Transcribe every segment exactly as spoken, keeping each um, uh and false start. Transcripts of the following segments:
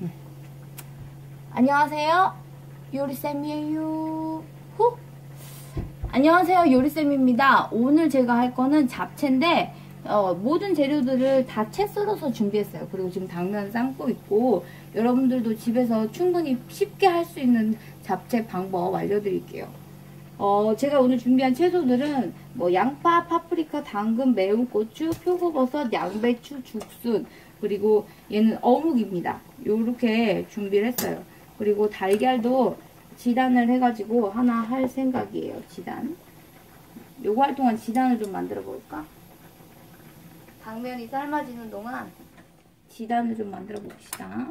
안녕하세요, 요리쌤이에요. 후. 안녕하세요, 요리쌤입니다. 오늘 제가 할 거는 잡채인데 어, 모든 재료들을 다 채 썰어서 준비했어요. 그리고 지금 당면 삶고 있고, 여러분들도 집에서 충분히 쉽게 할 수 있는 잡채 방법 알려드릴게요. 어, 제가 오늘 준비한 채소들은 뭐 양파, 파프리카, 당근, 매운 고추, 표고버섯, 양배추, 죽순, 그리고 얘는 어묵입니다. 요렇게 준비를 했어요. 그리고 달걀도 지단을 해가지고 하나 할 생각이에요. 지단. 요거 할 동안 지단을 좀 만들어 볼까? 당면이 삶아지는 동안 지단을 좀 만들어 봅시다.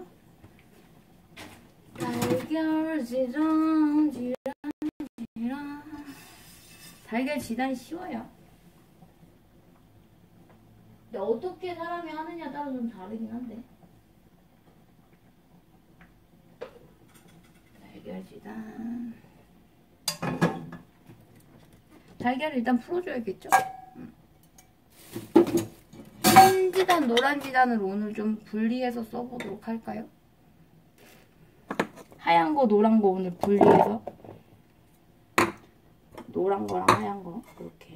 달걀 지단, 지단, 지단. 달걀 지단이 쉬워요. 근데 어떻게 사람이 하느냐에 따라 좀 다르긴 한데. 달걀 지단. 달걀을 일단 풀어줘야겠죠? 흰 지단, 노란 지단을 오늘 좀 분리해서 써보도록 할까요? 하얀 거, 노란 거 오늘 분리해서. 노란 거랑 하얀 거, 이렇게.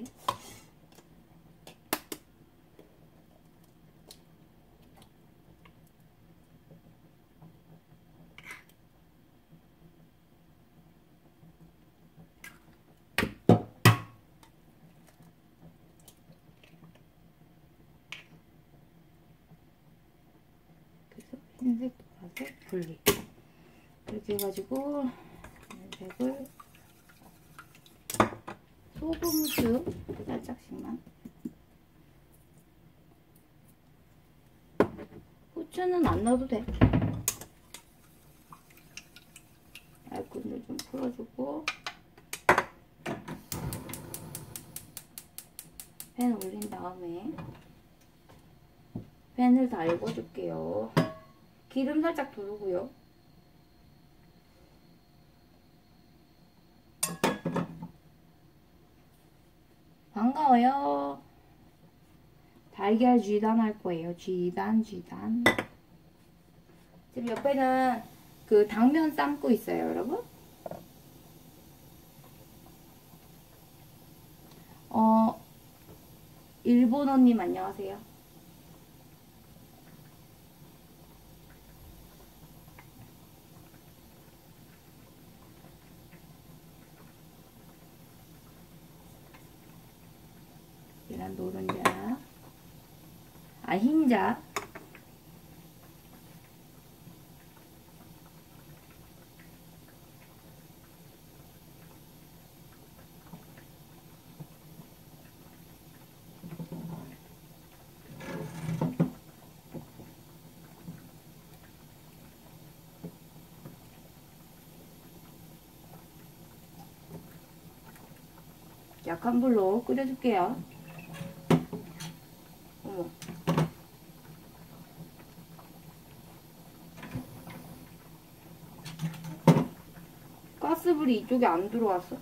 흰색, 노란색 분리. 이렇게 해가지고 흰색을 소금수 살짝씩만. 후추는 안 넣어도 돼. 얇군을 좀 풀어주고 팬 올린 다음에 팬을 다 읽어줄게요. 기름 살짝 두르고요. 반가워요. 달걀 쥐단 할 거예요. 쥐단, 쥐단. 지금 옆에는 그 당면 삶고 있어요, 여러분. 어, 일본어님 안녕하세요. 계란 노른자, 아 흰자, 약한 불로 끓여줄게요. 어머. 가스불이 이쪽에 안 들어왔어?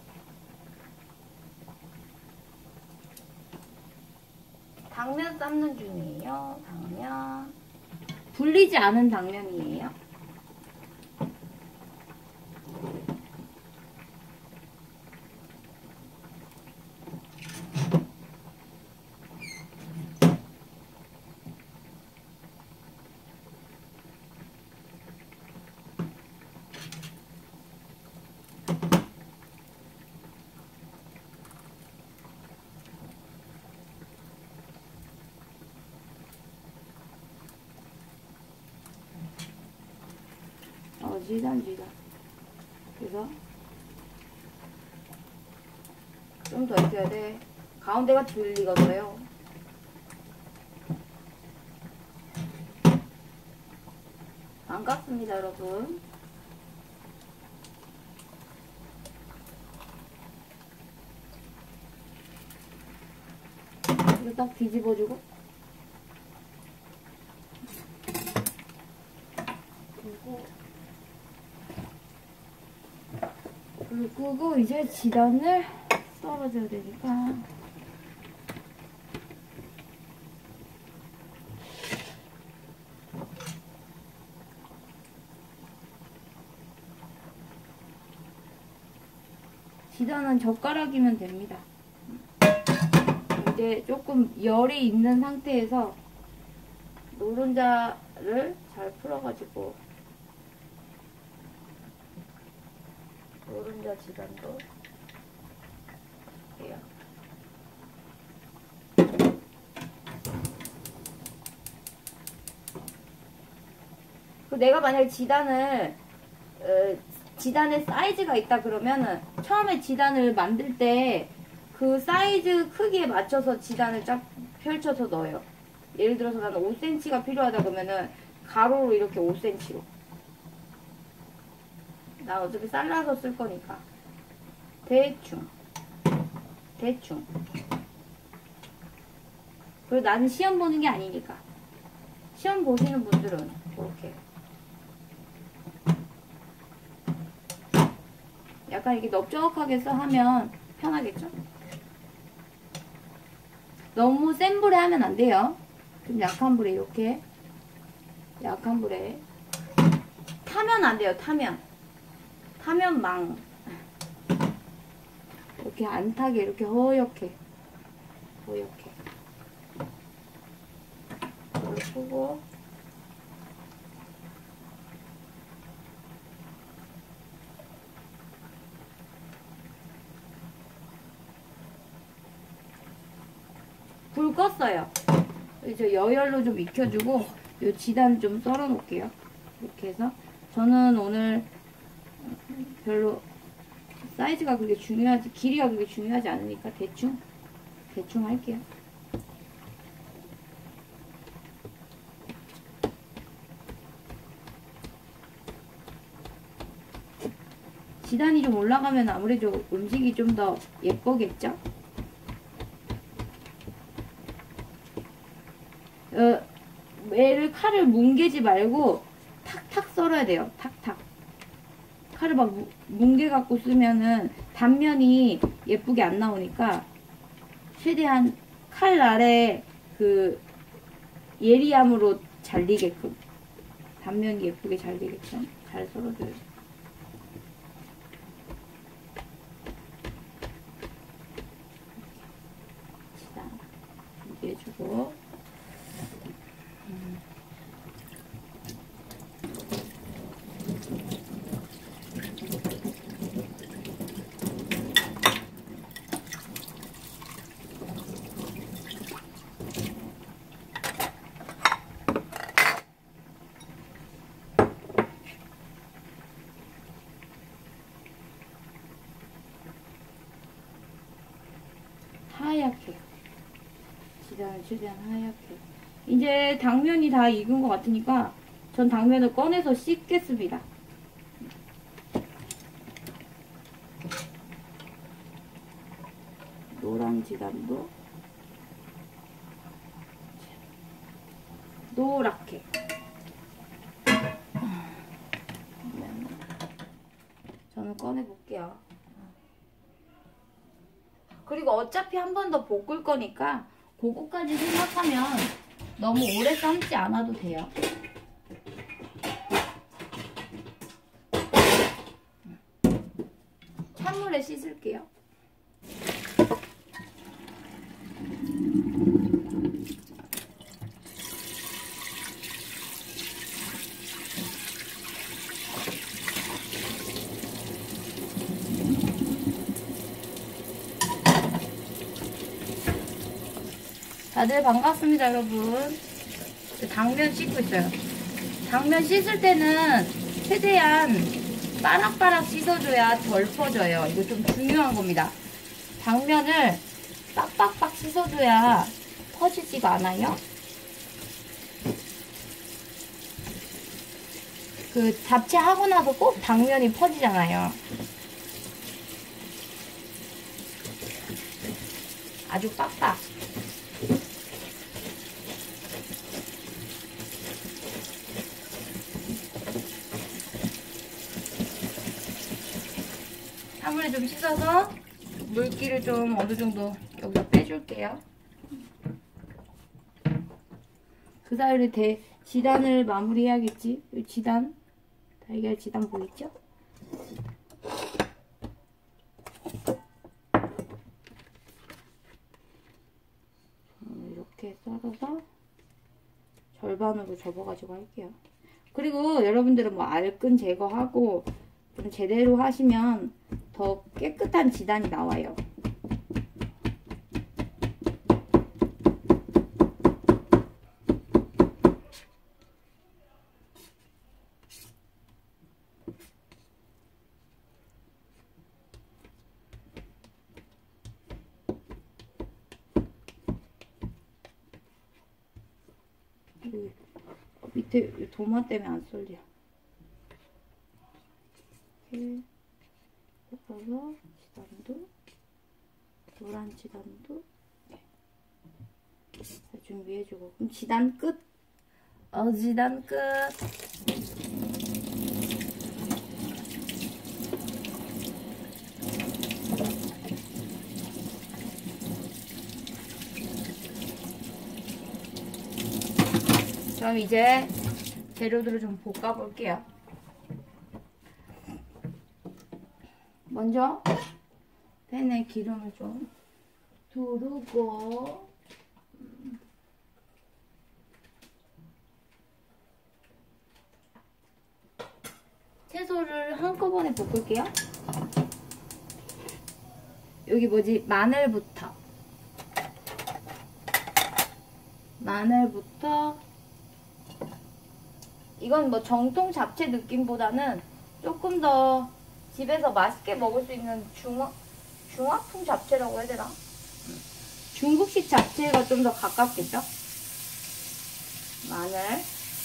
당면 삶는 중이에요. 당면. 불리지 않은 당면이에요. 지단 지단. 그래서 좀 더 익혀야 돼. 가운데가 들리거든요. 반갑습니다, 여러분. 이거 딱 뒤집어주고. 그리고 불 끄고 이제 지단을 썰어줘야 되니까. 지단은 젓가락이면 됩니다. 이제 조금 열이 있는 상태에서 노른자를 잘 풀어가지고 노른자 지단도 해요. 내가 만약에 지단을 어, 지단의 사이즈가 있다 그러면은 처음에 지단을 만들 때 그 사이즈 크기에 맞춰서 지단을 쫙 펼쳐서 넣어요. 예를 들어서 나는 오 센티미터가 필요하다 그러면은 가로로 이렇게 오 센티미터로. 난 어차피 잘라서 쓸 거니까 대충 대충. 그리고 나는 시험 보는 게 아니니까. 시험 보시는 분들은 이렇게 약간 이렇게 넓적하게 써 하면 편하겠죠? 너무 센 불에 하면 안 돼요. 좀 약한 불에 이렇게 약한 불에 타면 안 돼요. 타면 타면 망. 이렇게 안 타게 이렇게 허옇게 허옇게 불을 끄고 불 껐어요. 저 여열로 좀 익혀주고 요 지단 좀 썰어 놓을게요. 이렇게 해서 저는 오늘 별로 사이즈가 그렇게 중요하지 길이가 그렇게 중요하지 않으니까 대충 대충 할게요. 지단이 좀 올라가면 아무래도 음식이 좀 더 예쁘겠죠? 어, 얘를 칼을 뭉개지 말고 탁탁 썰어야 돼요. 탁탁. 칼을 막 뭉개 갖고 쓰면은 단면이 예쁘게 안 나오니까 최대한 칼 아래 그 예리함으로 잘리게끔 단면이 예쁘게 잘리게끔 잘 썰어줘요. 지단 준비해주고 하얗게 지단을 최대한 하얗게. 이제 당면이 다 익은 것 같으니까 전 당면을 꺼내서 씻겠습니다. 노랑 지단도 노랗게. 저는 꺼내볼게요. 그리고 어차피 한 번 더 볶을 거니까 그거까지 생각하면 너무 오래 삶지 않아도 돼요. 찬물에 씻을게요. 다들 반갑습니다, 여러분. 당면 씻고 있어요. 당면 씻을 때는 최대한 빠락빠락 씻어줘야 덜 퍼져요. 이거 좀 중요한 겁니다. 당면을 빡빡빡 씻어줘야 퍼지지가 않아요. 그 잡채 하고 나서 꼭 당면이 퍼지잖아요. 아주 빡빡. 찬물에 좀 씻어서 물기를 좀 어느 정도 여기다 빼줄게요. 그 사이에 대 지단을 마무리해야겠지. 이 지단, 달걀 지단 보이죠? 절반으로 접어가지고 할게요. 그리고 여러분들은 뭐 알끈 제거하고 좀 제대로 하시면 더 깨끗한 지단이 나와요. 밑에 도마 때문에 안 쏠려. 이렇게 섞어서 지단도 노란 지단도 잘 준비해주고. 그럼 지단 끝. 어 지단 끝. 그럼 이제 재료들을 좀 볶아 볼게요. 먼저 팬에 기름을 좀 두르고 채소를 한꺼번에 볶을게요. 여기 뭐지? 마늘부터 마늘부터 이건 뭐 정통 잡채 느낌보다는 조금 더 집에서 맛있게 먹을 수 있는 중화, 중화풍 잡채라고 해야 되나? 중국식 잡채가 좀 더 가깝겠죠? 마늘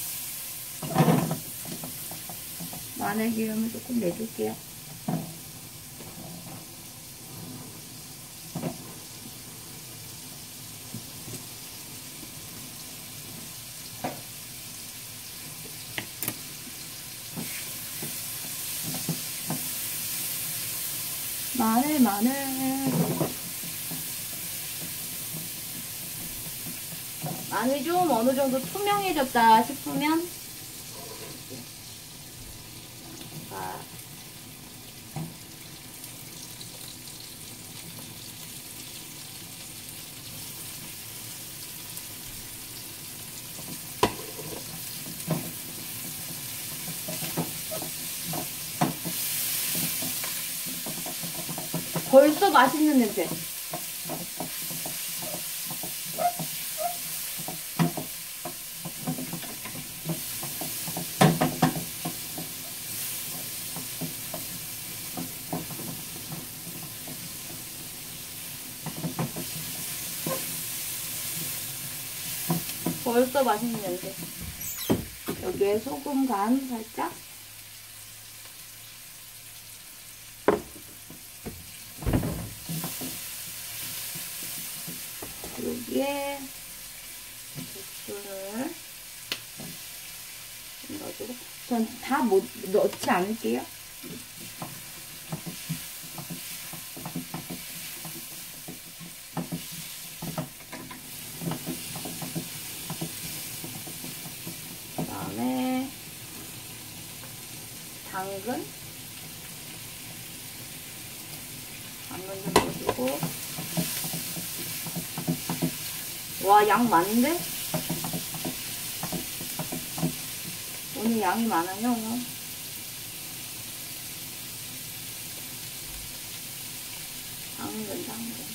마늘 기름을 조금 내줄게요. 마늘 마늘 마늘이 좀 어느 정도 투명해졌다 싶으면 아, 벌써 맛있는 냄새. 벌써 맛있는 냄새. 여기에 소금 간 살짝. 여기에 국수를 좀 넣어주고, 전 다 못 넣지 않을게요. 그 다음에 당근 당근 좀 넣어주고. 와, 양 많은데? 오늘 양이 많아요. 당근, 당근.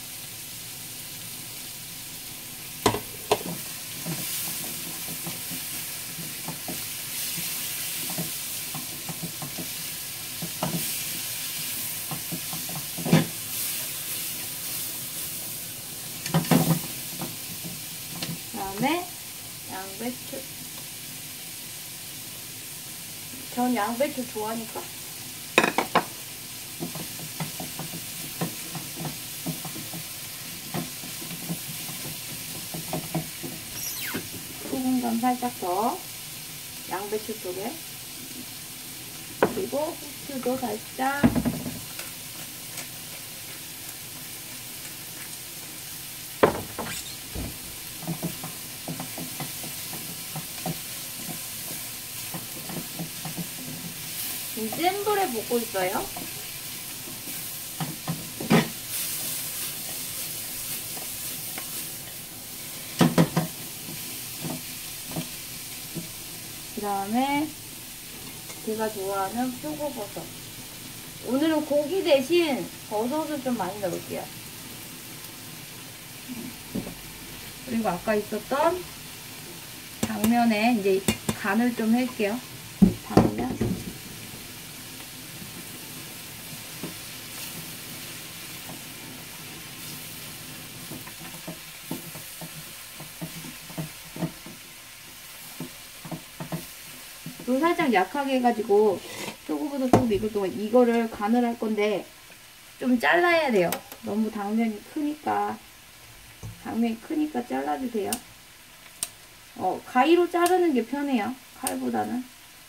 그다음에 양배추. 전 양배추 좋아하니까. 소금간 살짝 더 양배추 속에. 그리고 후추도 살짝. 지금 센 불에 볶고 있어요. 다음에 제가 좋아하는 표고버섯. 오늘은 고기 대신 버섯을 좀 많이 넣을게요. 그리고 아까 있었던 당면에 이제 간을 좀 할게요. 당면. 불 살짝 약하게 해가지고 표고버섯 조금 익을 동안 이거를 간을 할 건데 좀 잘라야 돼요. 너무 당면이 크니까 당면이 크니까 잘라주세요. 어, 가위로 자르는 게 편해요. 칼보다는.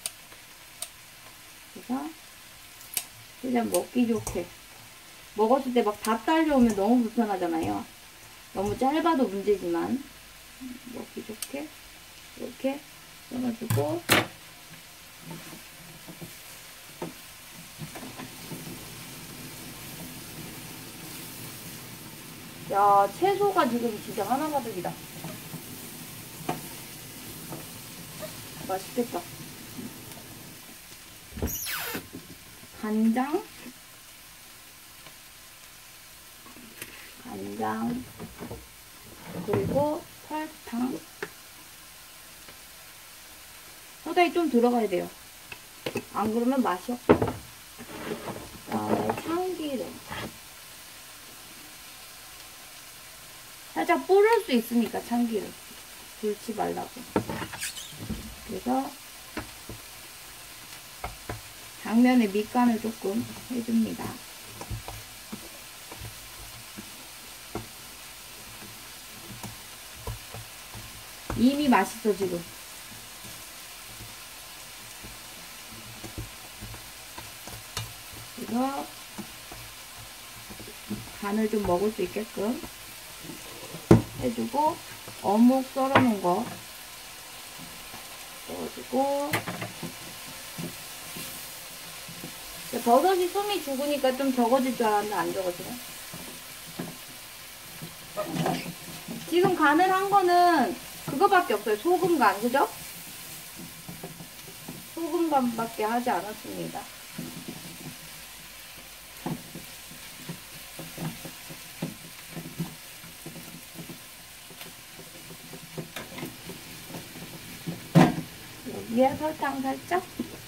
그래서 그냥 먹기 좋게. 먹었을 때 막 다 딸려오면 너무 불편하잖아요. 너무 짧아도 문제지만 먹기 좋게 이렇게 썰어주고, 야, 채소가 지금 진짜 하나가득이다. 맛있겠다. 간장, 간장, 그리고 설탕. 설탕이 좀 들어가야 돼요. 안 그러면 맛이 없어. 그다음에 참기름. 살짝 뿌릴 수 있으니까 참기름. 불지 말라고. 그래서 당면에 밑간을 조금 해줍니다. 이미 맛있어 지금. 그래서 간을 좀 먹을 수 있게끔 해주고, 어묵 썰어놓은 거 넣어주고, 버섯이 숨이 죽으니까 좀 적어질 줄 알았는데 안 적어지네. 지금 간을 한 거는 그거밖에 없어요. 소금간, 그죠? 소금간밖에 하지 않았습니다. 여기에 설탕 살짝.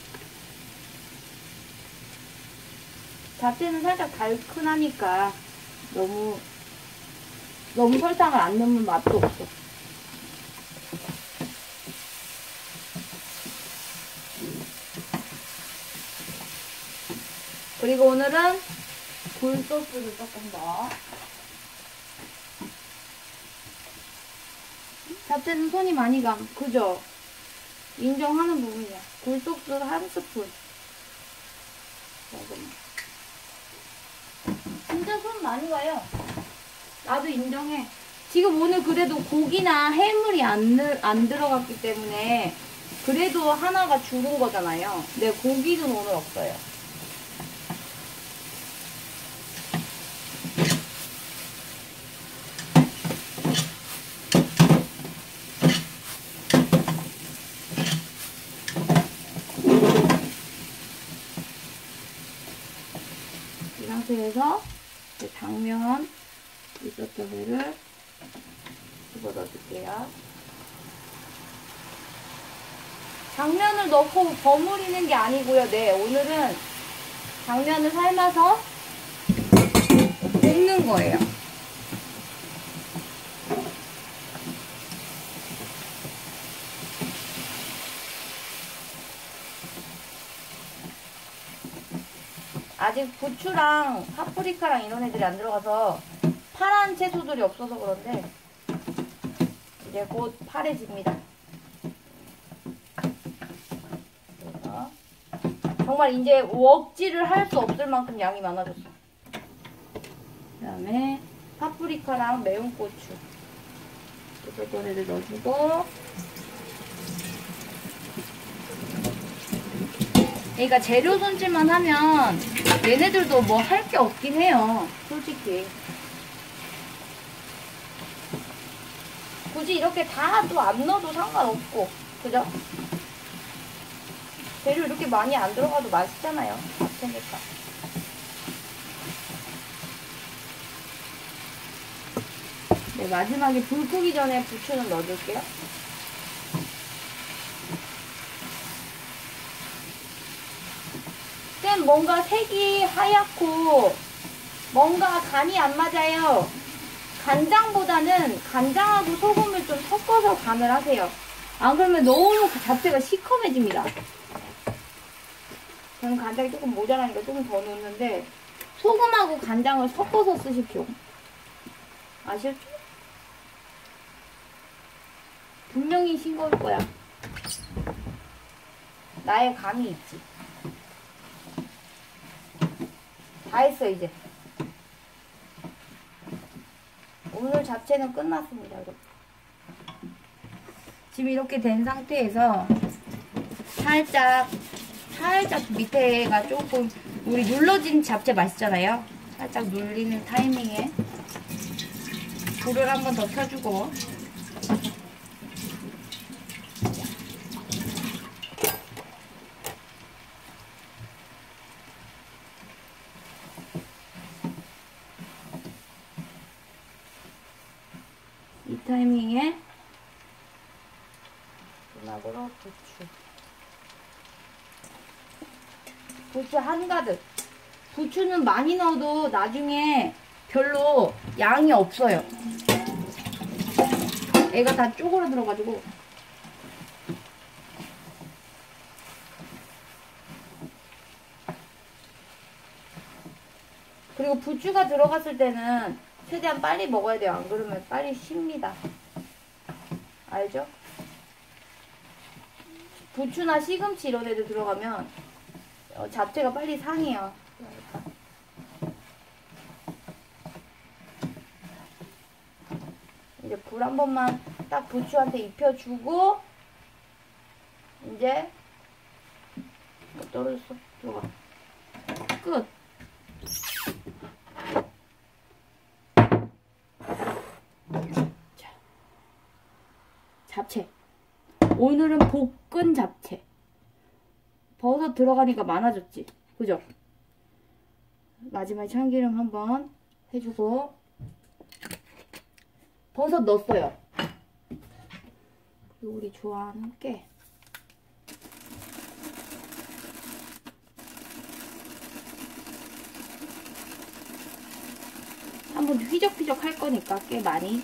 잡채는 살짝 달큰하니까 너무 너무 설탕을 안 넣으면 맛도 없어. 그리고 오늘은 굴소스를 조금 더. 잡채는 손이 많이 감, 그죠? 인정하는 부분이야. 굴소스 한 스푼. 조금. 진짜 손 많이 가요. 나도 인정해. 지금 오늘 그래도 고기나 해물이 안, 안 들어갔기 때문에 그래도 하나가 줄은 거잖아요. 근데 고기는 오늘 없어요. 이 상태에서 당면 있었던 회를 집어 넣어줄게요. 당면을 넣고 버무리는 게 아니고요. 네, 오늘은 당면을 삶아서 볶는 거예요. 아직 부추랑 파프리카랑 이런 애들이 안 들어가서 파란 채소들이 없어서 그런데 이제 곧 파래집니다. 그래서 정말 이제 웍질을 할 수 없을 만큼 양이 많아졌어. 그 다음에 파프리카랑 매운 고추 이런 애들 넣어주고, 그러니까 재료 손질만 하면 얘네들도 뭐 할 게 없긴 해요. 솔직히. 굳이 이렇게 다 또 안 넣어도 상관없고, 그죠? 재료 이렇게 많이 안 들어가도 맛있잖아요. 잡채니까. 네, 마지막에 불 끄기 전에 부추는 넣어줄게요. 쌤, 뭔가 색이 하얗고 뭔가 간이 안 맞아요. 간장보다는 간장하고 소금을 좀 섞어서 간을 하세요. 안 그러면 너무 잡채가 시커매집니다. 저는 간장이 조금 모자라니까 조금 더 넣는데 소금하고 간장을 섞어서 쓰십시오. 아셨죠? 분명히 싱거울 거야. 나의 감이 있지. 다 했어 이제. 오늘 잡채는 끝났습니다, 여러분. 지금 이렇게 된 상태에서 살짝 살짝 밑에가 조금 우리 눌러진 잡채 맛있잖아요. 살짝 눌리는 타이밍에 불을 한 번 더 켜주고 이 타이밍에 마지막으로 부추 부추 한가득. 부추는 많이 넣어도 나중에 별로 양이 없어요. 애가 다 쪼그라들어가지고. 그리고 부추가 들어갔을 때는 최대한 빨리 먹어야 돼요. 안 그러면 빨리 식습니다. 알죠? 부추나 시금치 이런 애들 들어가면 어, 잡채가 빨리 상해요. 그러니까. 이제 불 한 번만 딱 부추한테 입혀주고 이제 어, 떨어졌어. 들어가. 끝. 자, 잡채. 오늘은 볶은 잡채. 버섯 들어가니까 많아졌지? 그죠? 마지막에 참기름 한번 해주고 버섯 넣었어요. 그리고 우리 좋아하는 깨. 한번 휘적휘적 할 거니까 꽤 많이.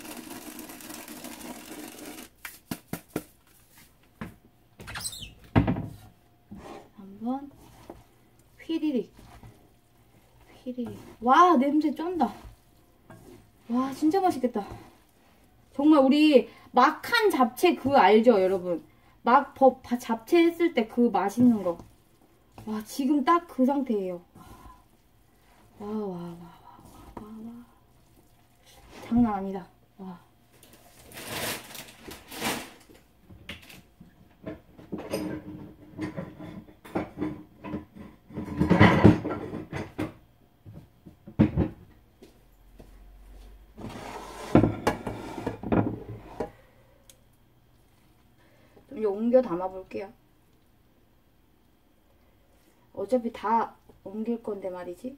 한번 휘리릭 휘리릭. 와, 냄새 쩐다. 와, 진짜 맛있겠다. 정말 우리 막 한 잡채 그 알죠, 여러분? 막 법 잡채 했을 때 그 맛있는 거. 와, 지금 딱 그 상태예요. 와, 와, 와, 와, 와, 와, 와. 장난 아니다. 와. 좀 옮겨 담아 볼게요. 어차피 다 옮길 건데 말이지.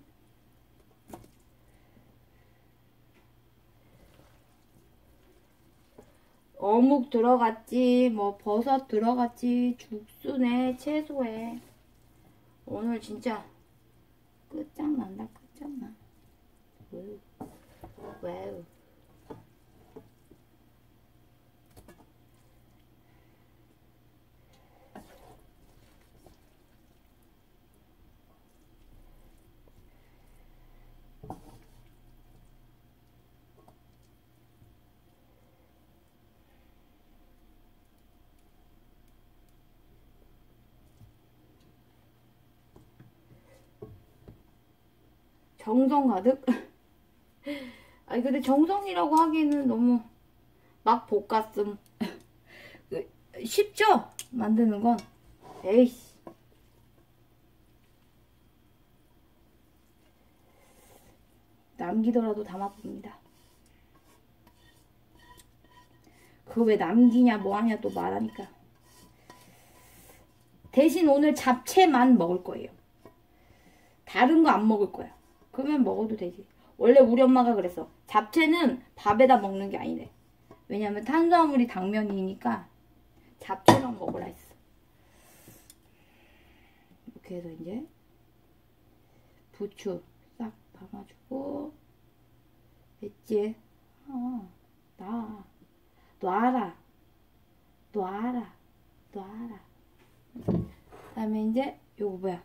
어묵 들어갔지, 뭐 버섯 들어갔지, 죽순에 채소에. 오늘 진짜 끝장난다. 끝장나. 와우. 와우. 정성 가득? 아니 근데 정성이라고 하기에는 너무 막 볶았음. 쉽죠? 만드는 건. 에이씨. 남기더라도 담아봅니다. 그거 왜 남기냐 뭐하냐 또 말하니까. 대신 오늘 잡채만 먹을 거예요. 다른 거 안 먹을 거야. 그러면 먹어도 되지. 원래 우리 엄마가 그랬어. 잡채는 밥에다 먹는 게 아니래. 왜냐면 탄수화물이 당면이니까 잡채만 먹으라 했어. 이렇게 해서 이제 부추 싹 담아주고. 됐지? 어, 놔. 놔라. 놔라. 놔라. 그 다음에 이제 요거 뭐야?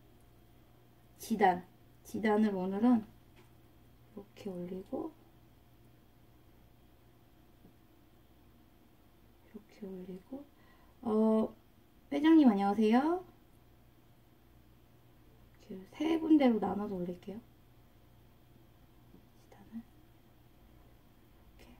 지단. 지단을 오늘은 이렇게 올리고 이렇게 올리고 어 회장님 안녕하세요. 이렇게 세 군데로 나눠서 올릴게요. 지단을 이렇게.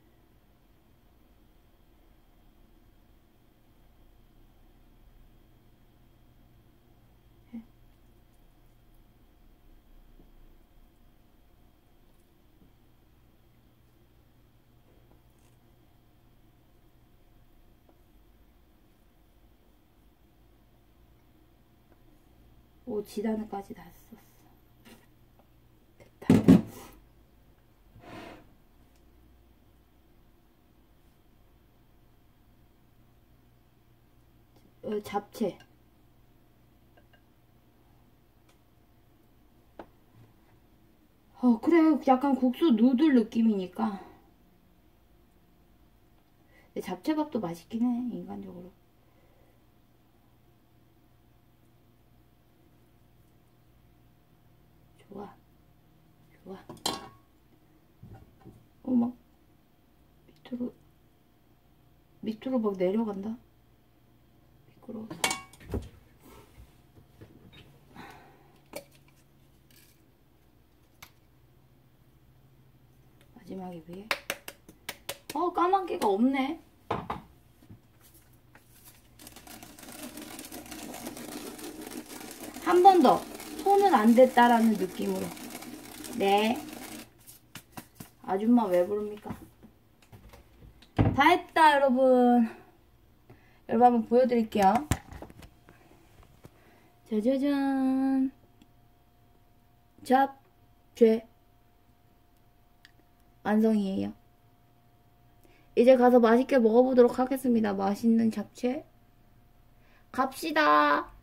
오, 지단을까지 다 썼어. 됐다. 어, 잡채. 어, 그래. 약간 국수 누들 느낌이니까. 근데 잡채밥도 맛있긴 해, 인간적으로. 좋아. 좋아. 어, 막, 밑으로, 밑으로 막 내려간다? 미끄러워서. 마지막에 위에. 어, 까만개가 없네. 한 번 더. 손은 안 됐다라는 느낌으로. 네. 아줌마 왜 부릅니까? 다 했다, 여러분. 여러분 한번 보여드릴게요. 짜자잔. 잡채. 완성이에요. 이제 가서 맛있게 먹어보도록 하겠습니다. 맛있는 잡채. 갑시다.